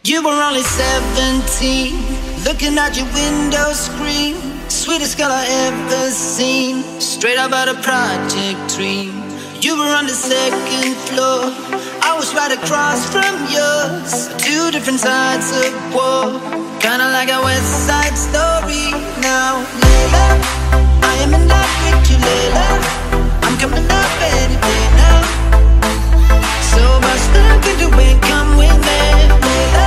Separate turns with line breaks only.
You were only 17, looking out your window screen. Sweetest girl I ever seen, straight up out of Project Dream. You were on the second floor, I was right across from yours. Two different sides of war, kinda like a West Side Story. Now, Layla, I am in love with you, Layla. I'm coming up any day now. So much that I can do and come with me, Layla.